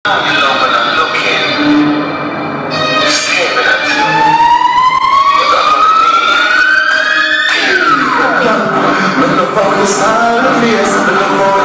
You love when I'm looking, staring at you, without holding me. Me love all the style of face, me love all